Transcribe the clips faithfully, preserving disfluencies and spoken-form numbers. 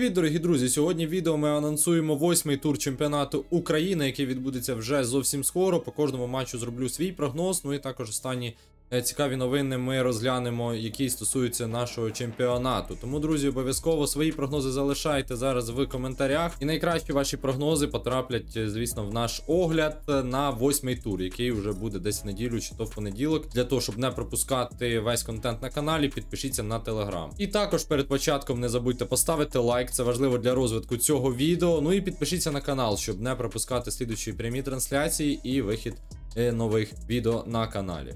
Привіт, дорогі друзі! Сьогодні в відео ми анонсуємо восьмий тур чемпіонату України, який відбудеться вже зовсім скоро. По кожному матчу зроблю свій прогноз, ну і також останні цікаві новини ми розглянемо, які стосуються нашого чемпіонату. Тому, друзі, обов'язково свої прогнози залишайте зараз в коментарях. І найкращі ваші прогнози потраплять, звісно, в наш огляд на восьмий тур, який вже буде десь в неділю чи то в понеділок. Для того, щоб не пропускати весь контент на каналі, підпишіться на телеграм. І також перед початком не забудьте поставити лайк, це важливо для розвитку цього відео. Ну і підпишіться на канал, щоб не пропускати слідучі прямі трансляції і вихід нових відео на каналі.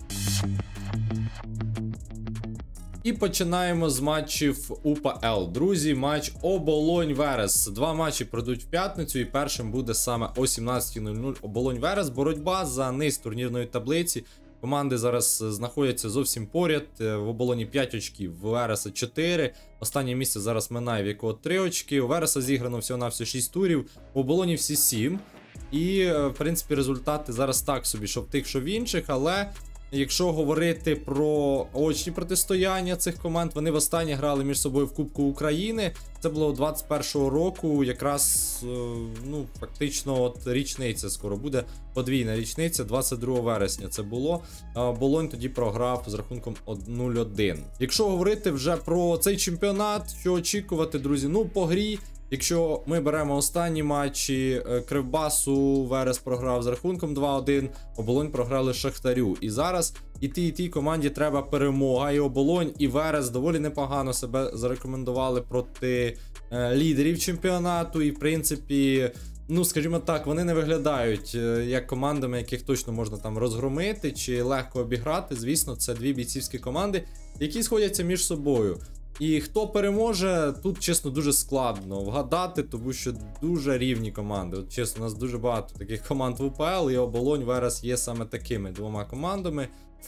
І починаємо з матчів УПЛ. Друзі, матч Оболонь-Верес. Два матчі пройдуть в п'ятницю, і першим буде саме о сімнадцятій нуль нуль Оболонь-Верес. Боротьба за низ турнірної таблиці. Команди зараз знаходяться зовсім поряд. В Оболоні п'ять очків, в Вереса чотири. Останнє місце зараз минає, в якого три очки. У Вереса зіграно всього-навсього шість турів, в Оболоні всі сім. І, в принципі, результати зараз так собі, що в тих, що в інших, але якщо говорити про очні протистояння цих команд, вони востаннє грали між собою в Кубку України. Це було двадцять першого року, якраз, ну, фактично, от річниця скоро буде, подвійна річниця, двадцять другого вересня це було. Оболонь тоді програв з рахунком нуль один. Якщо говорити вже про цей чемпіонат, що очікувати, друзі, ну, по грі. Якщо ми беремо останні матчі, Кривбасу Верес програв з рахунком два один, Оболонь програли Шахтарю. І зараз і тій, і тій команді треба перемога. І Оболонь, і Верес доволі непогано себе зарекомендували проти е, лідерів чемпіонату. І, в принципі, ну, скажімо так, вони не виглядають е, як командами, яких точно можна там розгромити чи легко обіграти. Звісно, це дві бійцівські команди, які сходяться між собою. І хто переможе, тут, чесно, дуже складно вгадати, тому що дуже рівні команди. От, чесно, у нас дуже багато таких команд в УПЛ, і Оболонь, Верес є саме такими двома командами,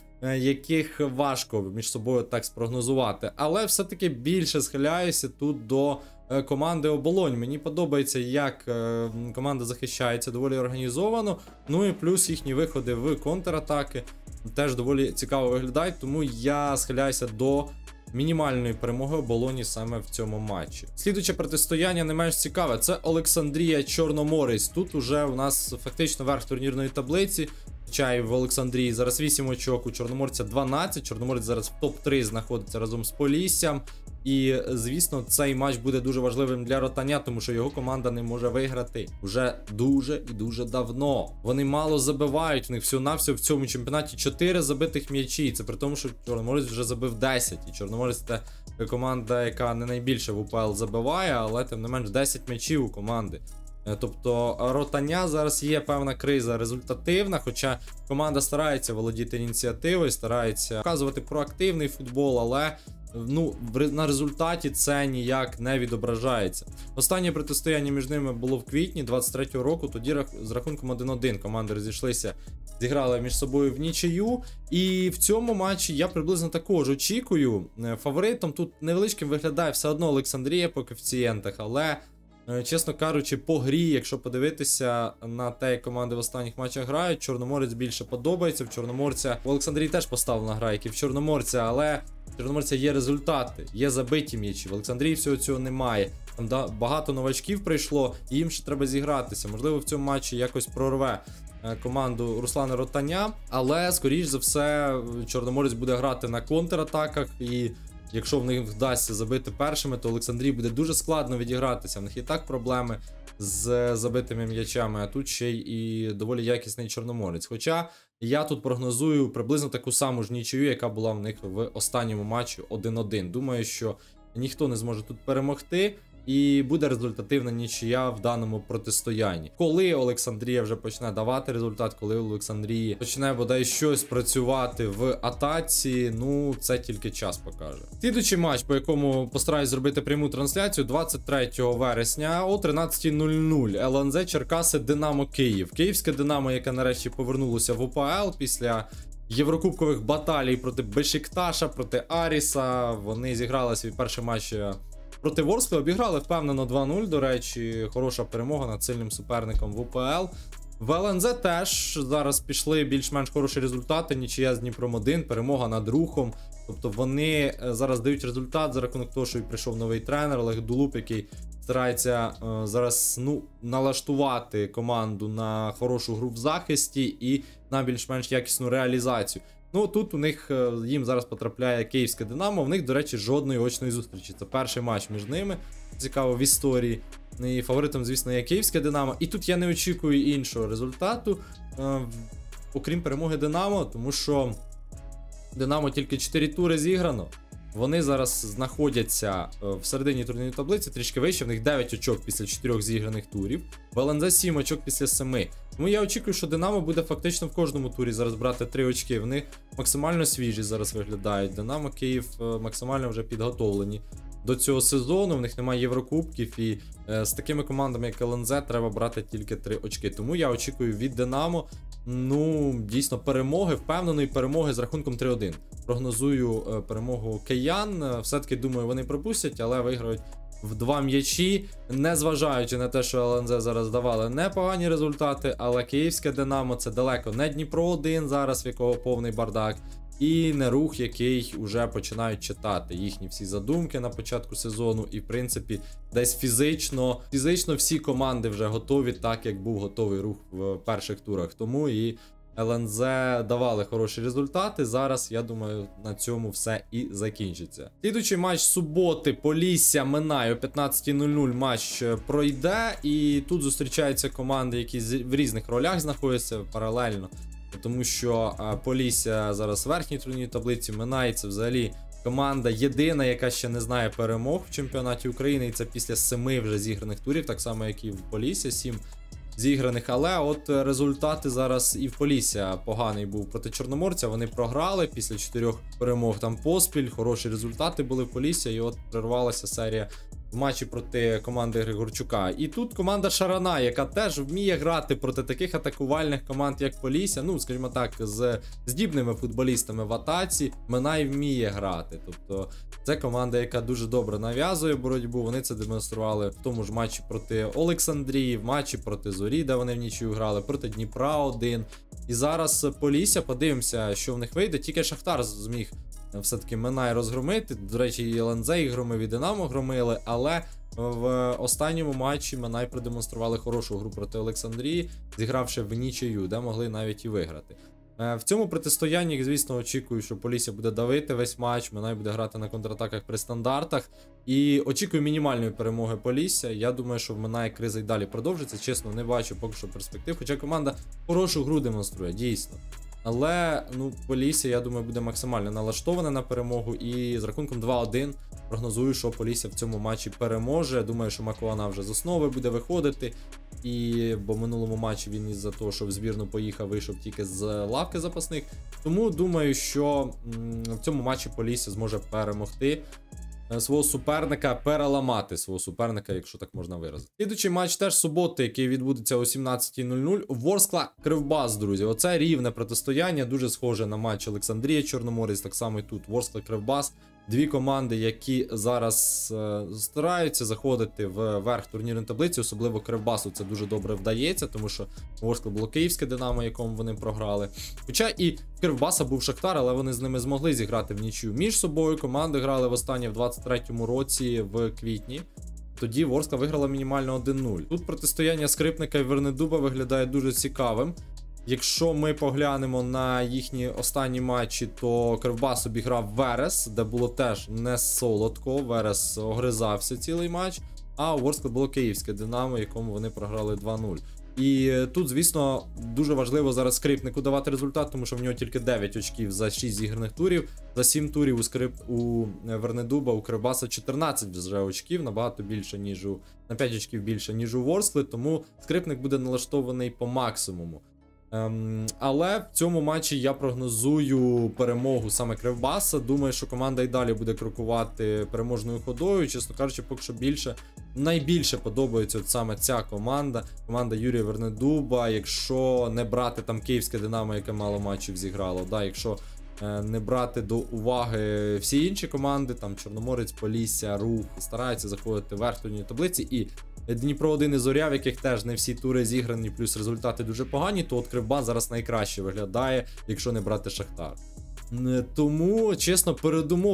яких важко між собою так спрогнозувати. Але все-таки більше схиляюся тут до команди Оболонь. Мені подобається, як команда захищається доволі організовано, ну і плюс їхні виходи в контратаки теж доволі цікаво виглядають, тому я схиляюся до мінімальної перемоги Оболоні саме в цьому матчі. Слідуюче протистояння не менш цікаве, це Олександрія Чорноморець. Тут уже у нас фактично верх турнірної таблиці. Хоча в Олександрії зараз вісім очок, у Чорноморця дванадцять. Чорноморець зараз в топ три знаходиться разом з Поліссям. І, звісно, цей матч буде дуже важливим для Ротаня, тому що його команда не може виграти вже дуже і дуже давно. Вони мало забивають, в них всього-навсього в цьому чемпіонаті чотири забитих м'ячі. Це при тому, що Чорноморець вже забив десять. І Чорноморець – це команда, яка не найбільше в УПЛ забиває, але тим не менш десять м'ячів у команди. Тобто Ротаня зараз є певна криза результативна, хоча команда старається володіти ініціативою, старається показувати проактивний футбол, але ну, на результаті це ніяк не відображається. Останнє протистояння між ними було в квітні двадцять третього року, тоді з рахунком один один команди розійшлися, зіграли між собою в нічию. І в цьому матчі я приблизно також очікую. Фаворитом тут невеличким виглядає все одно Олександрія по коефіцієнтах, але, чесно кажучи, по грі, якщо подивитися на те, як команди в останніх матчах грають, Чорноморець більше подобається. В Чорноморця, у Олександрії теж поставлена гра, як і в Чорноморця, але в Чорноморця є результати, є забиті м'ячі. В Олександрії всього цього немає. Там да, багато новачків прийшло, і їм ще треба зігратися. Можливо, в цьому матчі якось прорве команду Руслана Ротаня, але, скоріш за все, Чорноморець буде грати на контратаках, і якщо в них вдасться забити першими, то Олександрії буде дуже складно відігратися. В них і так проблеми з забитими м'ячами, а тут ще й і доволі якісний Чорноморець. Хоча я тут прогнозую приблизно таку саму ж нічию, яка була в них в останньому матчі один один. Думаю, що ніхто не зможе тут перемогти. І буде результативна нічия в даному протистоянні. Коли Олександрія вже почне давати результат, коли Олександрії почне бодай щось працювати в атаці, ну це тільки час покаже. Слідуючий матч, по якому постараюсь зробити пряму трансляцію, двадцять третього вересня о тринадцятій нуль нуль. ел ен зет Черкаси Динамо Київ. Київське Динамо, яке нарешті повернулося в УПЛ після єврокубкових баталій проти Бешикташа, проти Аріса. Вони зіграли свій перший матч проти Ворскли, обіграли впевнено два нуль, до речі, хороша перемога над сильним суперником в УПЛ. В ел ен зет теж зараз пішли більш-менш хороші результати, нічия з Дніпром один, перемога над Рухом. Тобто вони зараз дають результат за рахунок того, що прийшов новий тренер Олег Дулуп, який старається е, зараз ну, налаштувати команду на хорошу гру в захисті і на більш-менш якісну реалізацію. Ну, тут у них, е, їм зараз потрапляє київське Динамо, в них, до речі, жодної очної зустрічі. Це перший матч між ними, цікаво, в історії. І фаворитом, звісно, є київське Динамо. І тут я не очікую іншого результату, е, окрім перемоги Динамо, тому що Динамо тільки чотири тури зіграно. Вони зараз знаходяться в середині турнірної таблиці, трішки вище, в них дев'ять очок після чотирьох зіграних турів, в ел ен зет сім очок після семи. Тому я очікую, що Динамо буде фактично в кожному турі зараз брати три очки. Вони максимально свіжі зараз виглядають. Динамо, Київ максимально вже підготовлені до цього сезону, в них немає Єврокубків, і е, з такими командами, як ел ен зет, треба брати тільки три очки. Тому я очікую від Динамо, ну, дійсно, перемоги, впевненої перемоги з рахунком три один. Прогнозую е, перемогу киян, е, все-таки, думаю, вони пропустять, але виграють в два м'ячі, незважаючи на те, що ел ен зет зараз давали непогані результати, але київське Динамо це далеко не Дніпро один зараз, в якого повний бардак, і не Рух, який вже починають читати їхні всі задумки на початку сезону, і в принципі десь фізично, фізично всі команди вже готові, так як був готовий Рух в перших турах. Тому і ел ен зет давали хороші результати. Зараз, я думаю, на цьому все і закінчиться. Слідуючий матч суботи, Полісся, Минай о п'ятнадцятій нуль нуль матч пройде, і тут зустрічаються команди, які в різних ролях знаходяться паралельно. Тому що а, Полісся зараз в верхній турнірній таблиці, Минай це взагалі команда єдина, яка ще не знає перемог в чемпіонаті України, і це після семи вже зіграних турів, так само як і в Полісся, сім зіграних, але от результати зараз і в Полісся поганий був проти Чорноморця, вони програли після чотирьох перемог там поспіль, хороші результати були в Полісся, і от прервалася серія в матчі проти команди Григорчука. І тут команда Шарана, яка теж вміє грати проти таких атакувальних команд, як Полісся, ну, скажімо так, з здібними футболістами в атаці, Минай вміє грати. Тобто це команда, яка дуже добре нав'язує боротьбу, вони це демонстрували в тому ж матчі проти Олександрії, в матчі проти Зорі, де вони в нічию грали, проти Дніпра один. І зараз Полісся, подивимося, що в них вийде, тільки Шахтар зміг все-таки Минай розгромити. До речі, і ел ен зет їх громив, і Динамо громили, але в останньому матчі Минай продемонстрували хорошу гру проти Олександрії, зігравши в нічию, де могли навіть і виграти. В цьому протистоянні, звісно, очікую, що Полісся буде давити весь матч, Минай буде грати на контратаках при стандартах. І очікую мінімальної перемоги Полісся. Я думаю, що в Минай криза й далі продовжиться. Чесно, не бачу поки що перспектив, хоча команда хорошу гру демонструє, дійсно. Але, ну, Полісся, я думаю, буде максимально налаштована на перемогу, і з рахунком два один прогнозую, що Полісся в цьому матчі переможе. Думаю, що Макуана вже з основи буде виходити, і бо в минулому матчі він із-за того, що в збірну поїхав, вийшов тільки з лавки запасних. Тому думаю, що м в цьому матчі Полісся зможе перемогти свого суперника, переламати свого суперника, якщо так можна виразити. Слідуючий матч теж суботи, який відбудеться о сімнадцятій нуль нуль. Ворскла Кривбас, друзі. Оце рівне протистояння, дуже схоже на матч Олександрія Чорноморець, так само і тут Ворскла Кривбас. Дві команди, які зараз е, стараються заходити в верх турнірної таблиці, особливо Кривбасу це дуже добре вдається, тому що у Ворскла було київське Динамо, якому вони програли. Хоча і в Кривбаса був Шахтар, але вони з ними змогли зіграти в нічию. Між собою команди грали востаннє в двадцять третьому році в квітні. Тоді Ворскла виграла мінімально один нуль. Тут протистояння Скрипника і Вернедуба виглядає дуже цікавим. Якщо ми поглянемо на їхні останні матчі, то Кривбас обіграв Верес, де було теж не солодко, Верес огризався цілий матч, а у Ворскли було київське Динамо, якому вони програли два нуль. І тут, звісно, дуже важливо зараз Скрипнику давати результат, тому що в нього тільки дев'ять очків за шість зіграних турів, за сім турів у, Скрип... у Вернедуба, у Кривбаса чотирнадцять вже очків, набагато більше, ніж у... на п'ять очків більше, ніж у Ворскли, тому Скрипник буде налаштований по максимуму. Ем, але в цьому матчі я прогнозую перемогу саме Кривбаса. Думаю, що команда і далі буде крокувати переможною ходою. Чесно кажучи, поки що більше, найбільше подобається от саме ця команда. Команда Юрія Вернедуба, якщо не брати там київське Динамо, яке мало матчів зіграло. Да, якщо е, не брати до уваги всі інші команди, там Чорноморець, Полісся, Рух, стараються заходити в верх турнірної таблиці. І Дніпро один і Зоря, в яких теж не всі тури зіграні, плюс результати дуже погані, то от Кривбас зараз найкраще виглядає, якщо не брати Шахтар. Тому, чесно, передумов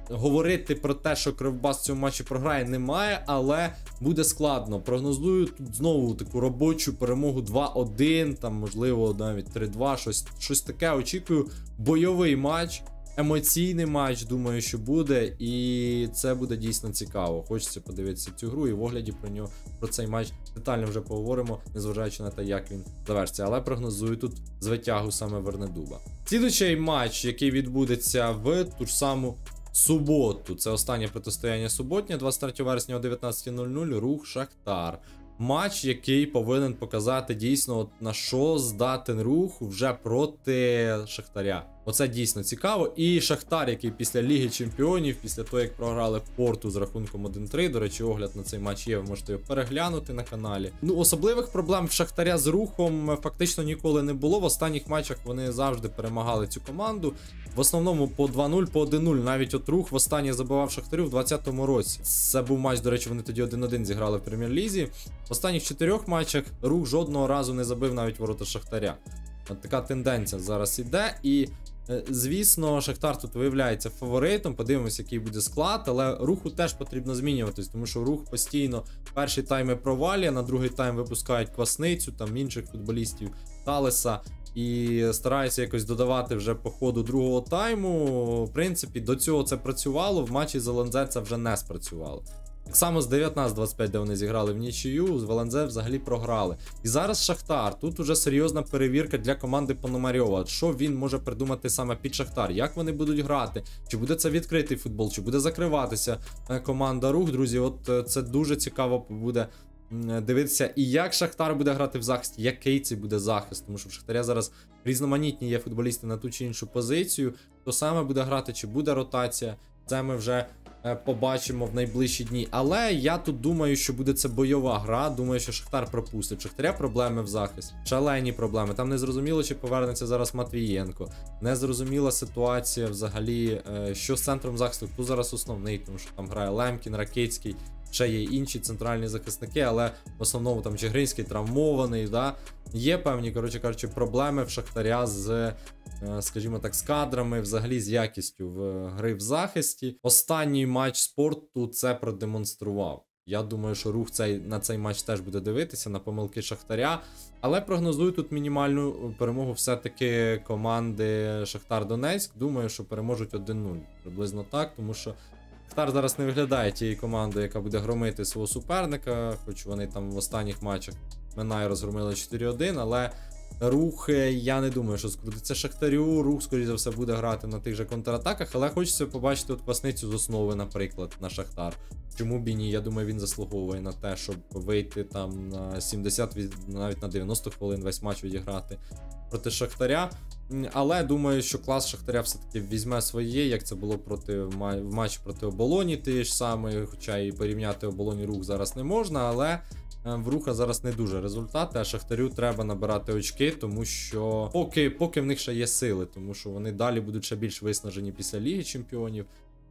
говорити про те, що Кривбас в цьому матчі програє, немає, але буде складно. Прогнозую тут знову таку робочу перемогу два один, там можливо навіть три два, щось, щось таке. Очікую бойовий матч. Емоційний матч, думаю, що буде, і це буде дійсно цікаво. Хочеться подивитися цю гру, і в огляді про нього, про цей матч детально вже поговоримо, незважаючи на те, як він завершиться. Але прогнозую тут звитягу саме Вернедуба. Слідуючий матч, який відбудеться в ту ж саму суботу. Це останнє протистояння суботнє, двадцять третього вересня о дев'ятнадцятій нуль нуль, Рух Шахтар. Матч, який повинен показати дійсно, от на що здатен Рух вже проти Шахтаря. Оце дійсно цікаво. І Шахтар, який після Ліги Чемпіонів, після того, як програли Порту з рахунком один три, до речі, огляд на цей матч є, ви можете його переглянути на каналі. Ну, особливих проблем в Шахтаря з Рухом фактично ніколи не було. В останніх матчах вони завжди перемагали цю команду. В основному по два нуль, по один нуль. Навіть от Рух востаннє забивав Шахтарю в двадцятому році. Це був матч, до речі, вони тоді один один зіграли в Прем'єр-лізі. В останніх чотирьох матчах Рух жодного разу не забив навіть ворота Шахтаря. От така тенденція зараз іде. І, звісно, Шахтар тут виявляється фаворитом. Подивимося, який буде склад. Але Руху теж потрібно змінюватись, тому що Рух постійно перший тайм провалює, на другий тайм випускають Квасницю, там інших футболістів, Талеса. І стараюся якось додавати вже по ходу другого тайму. В принципі, до цього це працювало, в матчі з ел ен зет це вже не спрацювало. Так само з дев'ятнадцять двадцять п'ять, де вони зіграли в нічию, з ел ен зет взагалі програли. І зараз Шахтар. Тут уже серйозна перевірка для команди Пономарьова. Що він може придумати саме під Шахтар? Як вони будуть грати? Чи буде це відкритий футбол? Чи буде закриватися команда Рух? Друзі, от це дуже цікаво буде дивитися. І як Шахтар буде грати в захисті, який це буде захист. Тому що в Шахтаря зараз різноманітні є футболісти на ту чи іншу позицію. Хто саме буде грати, чи буде ротація, це ми вже побачимо в найближчі дні. Але я тут думаю, що буде це бойова гра. Думаю, що Шахтар пропустить. Шахтаря проблеми в захисті. Шалені проблеми. Там не зрозуміло, чи повернеться зараз Матвієнко. Незрозуміла ситуація взагалі, що з центром захисту. Хто зараз основний, тому що там грає Лемкін, Ракицький. Ще є інші центральні захисники, але в основному там Чигиринський травмований, да? Є певні, коротше кажучи, проблеми в Шахтаря з, скажімо так, з кадрами, взагалі з якістю в гри в захисті. Останній матч спорту це продемонстрував. Я думаю, що Рух цей, на цей матч теж буде дивитися, на помилки Шахтаря. Але прогнозую тут мінімальну перемогу все-таки команди Шахтар-Донецьк. Думаю, що переможуть один нуль. Приблизно так, тому що Шахтар зараз не виглядає тією командою, яка буде громити свого суперника, хоч вони там в останніх матчах Минай розгромили чотири один, але Рух, я не думаю, що скрутиться Шахтарю. Рух, скоріше за все, буде грати на тих же контратаках, але хочеться побачити от Квасницю з основи, наприклад, на Шахтар. Чому б і ні? Я думаю, він заслуговує на те, щоб вийти там на сімдесят, навіть на дев'яносто хвилин весь матч відіграти проти Шахтаря. Але думаю, що клас Шахтаря все-таки візьме своє, як це було проти, в матчі проти Оболоні ти ж саме, хоча і порівняти Оболоні Рух зараз не можна, але в Руха зараз не дуже результати, а Шахтарю треба набирати очки, тому що поки, поки в них ще є сили, тому що вони далі будуть ще більш виснажені після Ліги Чемпіонів.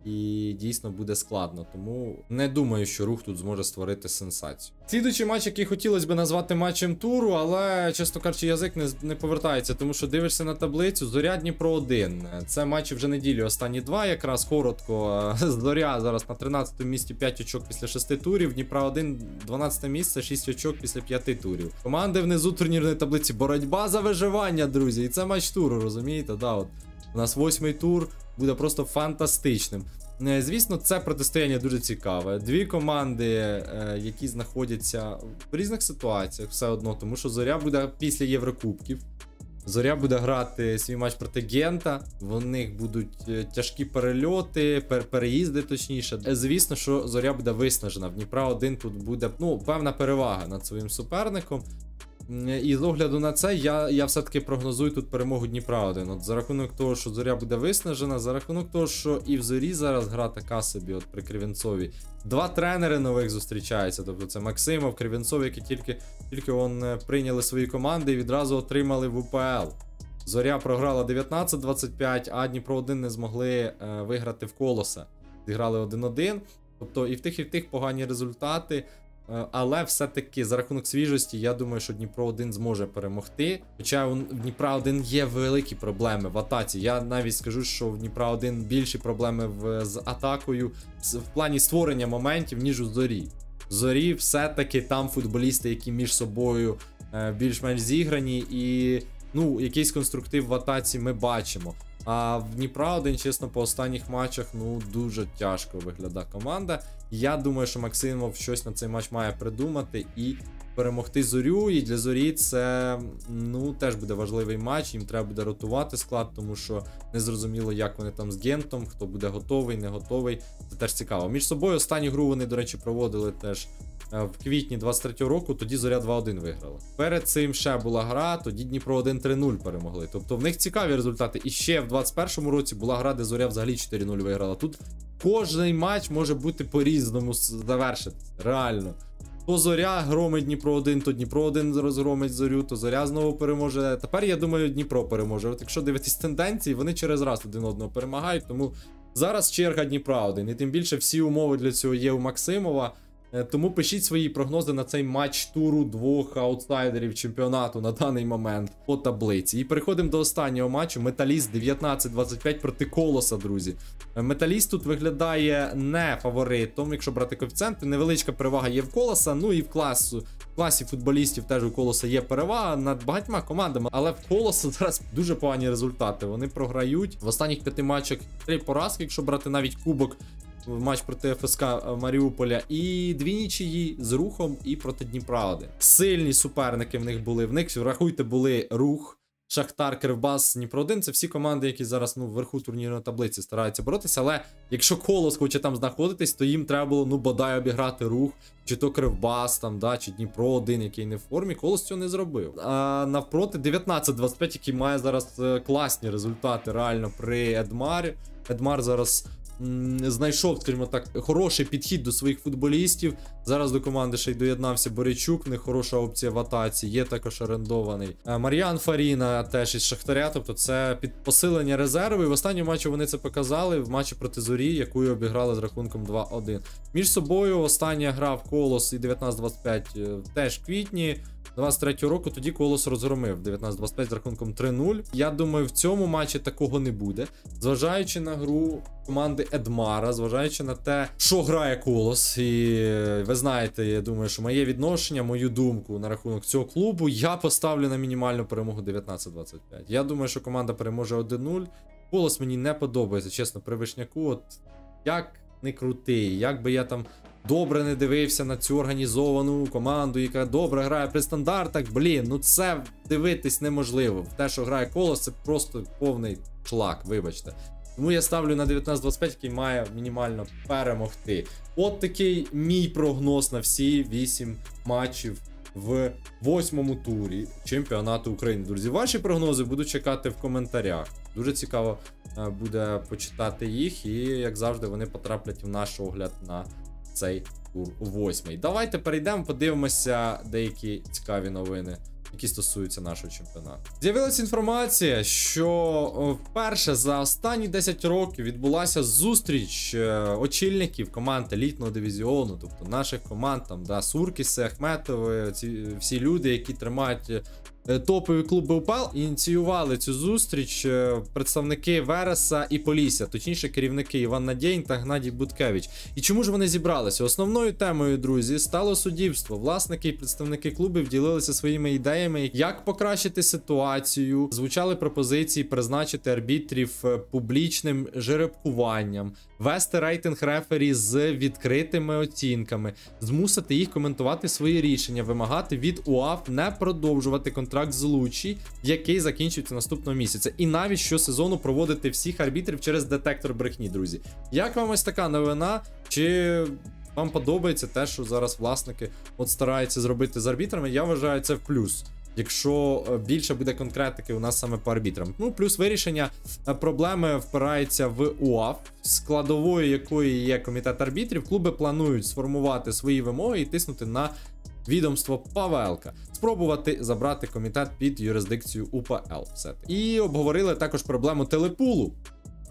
І дійсно буде складно, тому не думаю, що Рух тут зможе створити сенсацію. Слідуючий матч, який хотілося б назвати матчем туру, але, чесно кажучи, язик не, не повертається, тому що дивишся на таблицю, Зоря Дніпро один. Це матчі вже неділі, останні два, якраз коротко. Зоря зараз на тринадцятому місці, п'ять очок після шести турів, Дніпра один, дванадцяте місце, шість очок після п'яти турів. Команди внизу турнірної таблиці, боротьба за виживання, друзі, і це матч туру, розумієте? Да, от. У нас восьмий тур буде просто фантастичним. Звісно, це протистояння дуже цікаве. Дві команди, які знаходяться в різних ситуаціях все одно, тому що Зоря буде після Єврокубків. Зоря буде грати свій матч проти Гента, в них будуть тяжкі перельоти, пер переїзди точніше. Звісно, що Зоря буде виснажена. В Дніпра один тут буде, ну, певна перевага над своїм суперником. І з огляду на це, я, я все-таки прогнозую тут перемогу Дніпра один. От за рахунок того, що Зоря буде виснажена, за рахунок того, що і в Зорі зараз гра така собі, от при Кривенцові. Два тренери нових зустрічаються, тобто це Максимов, Кривенцов, які тільки, тільки он, прийняли свої команди і відразу отримали в УПЛ. Зоря програла дев'ятнадцять двадцять п'ять, а Дніпро один не змогли е, виграти в Колоса. Зіграли один один, тобто і в тих, і в тих погані результати. але все-таки за рахунок свіжості, я думаю, що Дніпро один зможе перемогти. Хоча у Дніпра один є великі проблеми в атаці. Я навіть скажу, що в Дніпра один більші проблеми в, з атакою в плані створення моментів, ніж у Зорі. В Зорі все-таки там футболісти, які між собою е, більш-менш зіграні, і ну, якийсь конструктив в атаці ми бачимо. А в Дніпра один, чесно, по останніх матчах, ну, дуже тяжко виглядає команда. Я думаю, що Максимов щось на цей матч має придумати і перемогти Зорю. І для Зорі це, ну, теж буде важливий матч. Їм треба буде ротувати склад, тому що не зрозуміло, як вони там з Гентом, хто буде готовий, не готовий. Це теж цікаво. Між собою останню гру вони, до речі, проводили теж в квітні двадцять третього року, тоді Зоря два один виграла. Перед цим ще була гра, тоді Дніпро один три нуль перемогли. Тобто в них цікаві результати. І ще в двадцять першому році була гра, де Зоря взагалі чотири нуль виграла. Тут кожний матч може бути по-різному завершитися. Реально. То Зоря громить Дніпро один, то Дніпро один розгромить Зорю, то Зоря знову переможе. Тепер, я думаю, Дніпро переможе. От якщо дивитись тенденції, вони через раз один одного перемагають, тому зараз черга Дніпра один. І тим більше всі умови для цього є у Максимова. Тому пишіть свої прогнози на цей матч туру двох аутсайдерів чемпіонату на даний момент по таблиці. І переходимо до останнього матчу. Металіст дев'ятнадцять двадцять п'ять проти Колоса, друзі. Металіст тут виглядає не фаворитом, якщо брати коефіцієнти. Невеличка перевага є в Колоса, ну і в класу. В класі футболістів теж у Колоса є перевага над багатьма командами, але в Колоса зараз дуже погані результати. Вони програють. В останніх п'яти матчах три поразки, якщо брати навіть кубок. Матч проти еф ес ка Маріуполя, і дві нічиї з Рухом і проти Дніпра один. Сильні суперники в них були. В них, рахуйте, були Рух, Шахтар, Кривбас, Дніпро один. Це всі команди, які зараз, ну, вверху турнірної таблиці стараються боротися. Але якщо Колос хоче там знаходитись, то їм треба було, ну, бодай обіграти Рух, чи то Кривбас, там, да, чи Дніпро один, який не в формі. Колос цього не зробив. А навпроти дев'ятнадцять двадцять п'ять, який має зараз класні результати реально при Едмарі. Едмар зараз знайшов, скажімо так, хороший підхід до своїх футболістів. Зараз до команди ще й доєднався Борячук, в них хороша опція в атаці, є також орендований Мар'ян Фаріна теж із Шахтаря, тобто це під посилення резерву. І в останньому матчі вони це показали в матчі проти Зорі, яку обіграли з рахунком два один. Між собою остання гра в Колос і дев'ятнадцять двадцять п'ять теж в квітні двадцять третього року, тоді Колос розгромив дев'ятнадцять двадцять п'ять з рахунком три нуль. Я думаю, в цьому матчі такого не буде. Зважаючи на гру команди Едмара, зважаючи на те, що грає Колос, і ви знаєте, я думаю, що моє відношення, мою думку на рахунок цього клубу, я поставлю на мінімальну перемогу дев'ятнадцять двадцять п'ять. Я думаю, що команда переможе один нуль. Колос мені не подобається, чесно, при Вишняку. От як не крутий, як би я там добре не дивився на цю організовану команду, яка добре грає при стандартах, блін, ну це дивитись неможливо. В те, що грає Колос, це просто повний шлак, вибачте. Тому я ставлю на дев'ятнадцять двадцять п'ять, який має мінімально перемогти. От такий мій прогноз на всі вісім матчів в восьмому турі чемпіонату України. Друзі, ваші прогнози буду чекати в коментарях. Дуже цікаво буде почитати їх, і, як завжди, вони потраплять в наш огляд на цей тур восьмий. Давайте перейдемо, подивимося деякі цікаві новини, які стосуються нашого чемпіонату. З'явилася інформація, що вперше за останні десять років відбулася зустріч очільників команд елітного дивізіону, тобто наших команд, там, да, Суркіси, Ахметови, ці всі люди, які тримають топові клуби УПЛ, ініціювали цю зустріч представники Вереса і Полісся, точніше керівники Іван Надєйн та Гнадій Буткевич. І чому ж вони зібралися? Основною темою, друзі, стало суддівство. Власники і представники клубів ділилися своїми ідеями, як покращити ситуацію. Звучали пропозиції призначити арбітрів публічним жеребкуванням, вести рейтинг рефері з відкритими оцінками, змусити їх коментувати свої рішення, вимагати від УАФ не продовжувати контракт з Лучі, який закінчується наступного місяця. І навіть щосезону проводити всіх арбітрів через детектор брехні, друзі. Як вам ось така новина? Чи вам подобається те, що зараз власники от стараються зробити з арбітрами? Я вважаю це в плюс. Якщо більше буде конкретики у нас саме по арбітрам. Ну, плюс вирішення проблеми впирається в УАФ, складовою якої є комітет арбітрів. Клуби планують сформувати свої вимоги і тиснути на відомство Павелка. Спробувати забрати комітет під юрисдикцію УПЛ. І обговорили також проблему телепулу.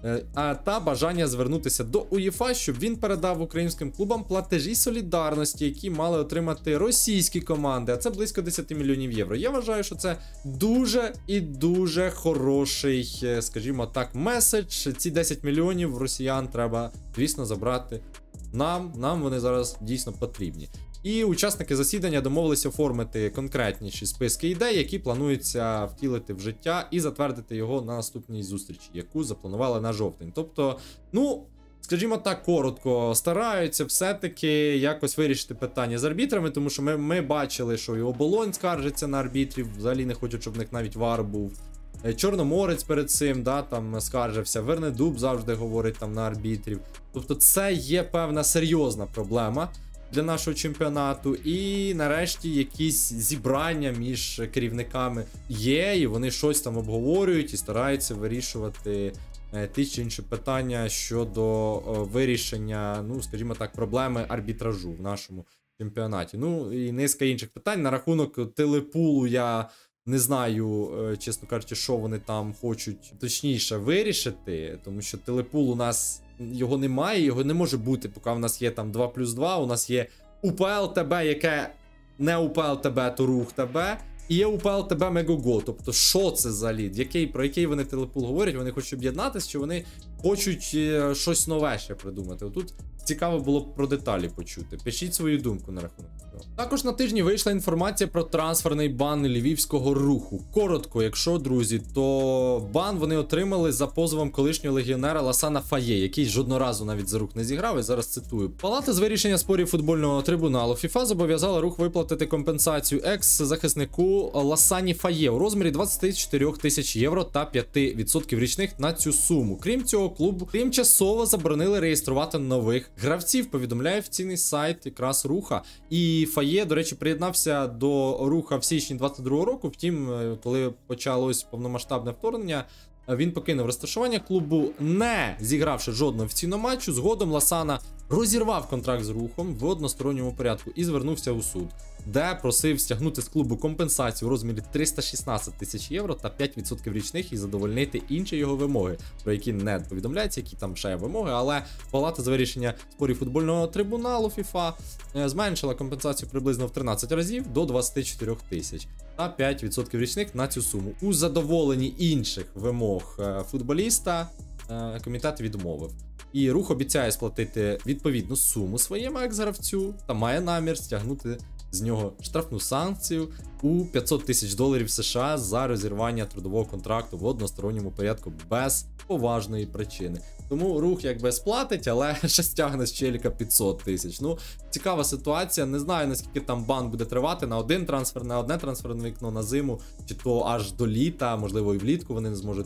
а та бажання звернутися до УЄФА, щоб він передав українським клубам платежі солідарності, які мали отримати російські команди, а це близько десять мільйонів євро. Я вважаю, що це дуже і дуже хороший, скажімо так, меседж. Ці десять мільйонів росіян треба, звісно, забрати нам, нам вони зараз дійсно потрібні. І учасники засідання домовилися оформити конкретніші списки ідей, які планується втілити в життя, і затвердити його на наступній зустрічі, яку запланували на жовтень. Тобто, ну, скажімо так, коротко, стараються все-таки якось вирішити питання з арбітрами, тому що ми, ми бачили, що і Оболонь скаржиться на арбітрів, взагалі не хочуть, щоб в них навіть вар був. Чорноморець перед цим, да, там скаржився, Вернедуб завжди говорить там на арбітрів. Тобто це є певна серйозна проблема для нашого чемпіонату, і нарешті якісь зібрання між керівниками є, і вони щось там обговорюють і стараються вирішувати е, ті чи інші питання щодо е, вирішення, ну, скажімо так, проблеми арбітражу в нашому чемпіонаті. Ну, і низка інших питань. На рахунок телепулу я не знаю, е, чесно кажучи, що вони там хочуть точніше вирішити, тому що телепул у нас його немає, його не може бути, поки в нас є там два плюс два, у нас є УПЛ-ТБ, яке не УПЛ-ТБ, то Рух-ТБ, і є УПЛ-ТБ Мегого. Тобто, що це за лід? Який, про який вони телепул говорять? Вони хочуть об'єднатися, чи вони хочуть е, щось нове ще придумати? Отут цікаво було б про деталі почути. Пишіть свою думку на рахунок цього. Також на тижні вийшла інформація про трансферний бан Львівського Руху. Коротко, якщо, друзі, то бан вони отримали за позовом колишнього легіонера Ласана Фає, який жодного разу навіть за Рух не зіграв, і зараз цитую. Палата з вирішення спорів футбольного трибуналу ФІФА зобов'язала Рух виплатити компенсацію екс-захиснику Ласані Фає у розмірі двадцять чотири тисячі євро та п'ять відсотків річних на цю суму. Крім цього, клубу тимчасово заборонили реєструвати нових гравців, повідомляє офіційний сайт якраз Руха. І Фає, до речі, приєднався до Руха в січні двадцять другого року, втім, коли почалось повномасштабне вторгнення, він покинув розташування клубу, не зігравши жодного офіційного матчу. Згодом Ласана розірвав контракт з Рухом в односторонньому порядку і звернувся у суд, де просив стягнути з клубу компенсацію у розмірі триста шістнадцять тисяч євро та п'ять відсотків річних і задовольнити інші його вимоги, про які не повідомляється, які там ще є вимоги, але Палата з вирішення спорів футбольного трибуналу ФІФА зменшила компенсацію приблизно в тринадцять разів до двадцять чотири тисяч та п'ять відсотків річних на цю суму. У задоволенні інших вимог футболіста комітет відмовив. І Рух обіцяє сплатити відповідну суму своєму екс-гравцю та має намір стягнути з нього штрафну санкцію у п'ятсот тисяч доларів США за розірвання трудового контракту в односторонньому порядку без поважної причини. Тому Рух якби сплатить, але ще стягне з челіка п'ятсот тисяч. Ну, цікава ситуація. Не знаю, наскільки там бан буде тривати на один трансфер, на одне трансферне вікно, на зиму, чи то аж до літа, можливо і влітку вони не зможуть,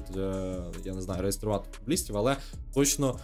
я не знаю, реєструвати футболістів, але точно,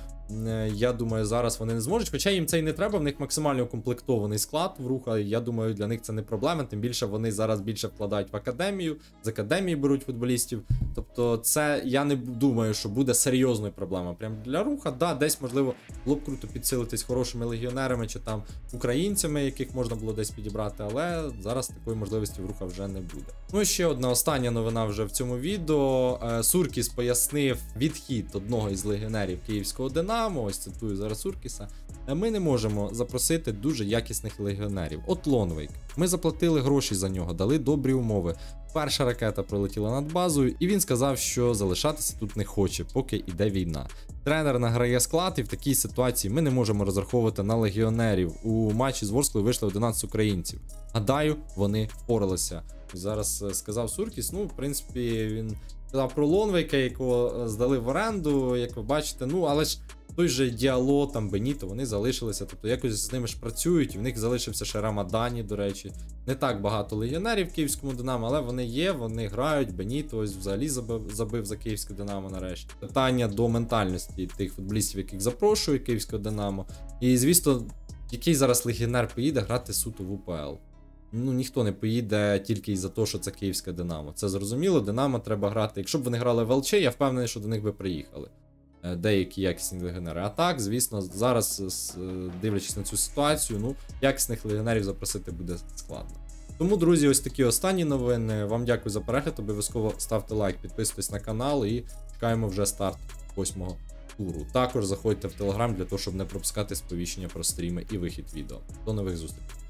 я думаю, зараз вони не зможуть. Хоча їм це і не треба, в них максимально укомплектований склад в Руха, я думаю, для них це не проблема, тим більше вони зараз більше вкладають в академію, з академії беруть футболістів. Тобто це, я не думаю, що буде серйозною проблемою. Прям для Руха, да, десь, можливо, було б круто підсилитись хорошими легіонерами чи там українцями, яких можна було десь підібрати, але зараз такої можливості в Руха вже не буде. Ну і ще одна остання новина вже в цьому відео. Суркіс пояснив відхід одного із легіонерів київського Динамо, ось цитую зараз Суркіса. Ми не можемо запросити дуже якісних легіонерів. От Лонвейк. Ми заплатили гроші за нього, дали добрі умови. Перша ракета пролетіла над базою, і він сказав, що залишатися тут не хоче, поки йде війна. Тренер награє склад, і в такій ситуації ми не можемо розраховувати на легіонерів. У матчі з Ворсклою вийшло одинадцять українців. Гадаю, вони впоралися. Зараз сказав Суркіс, ну, в принципі, він сказав про Лонвейка, якого здали в оренду, як ви бачите, ну, але ж той же Діало, там, Беніто, вони залишилися, тобто якось з ними ж працюють, і в них залишився ще Рамадані, до речі. Не так багато легіонерів в київському Динамо, але вони є, вони грають, Беніто ось взагалі забив, забив за київське Динамо нарешті. Питання до ментальності тих футболістів, яких запрошує київське Динамо. І, звісно, який зараз легіонер поїде грати суто в УПЛ? Ну, ніхто не поїде тільки із-за того, що це київське Динамо. Це зрозуміло, Динамо треба грати. Якщо б вони грали в ЛЧ, я впевнений, що до них би приїхали деякі якісні легіонери. А так, звісно, зараз, дивлячись на цю ситуацію, ну, якісних легіонерів запросити буде складно. Тому, друзі, ось такі останні новини. Вам дякую за перегляд, обов'язково ставте лайк, підписуйтесь на канал і чекаємо вже старт восьмого туру. Також заходьте в Телеграм для того, щоб не пропускати сповіщення про стріми і вихід відео. До нових зустрічей.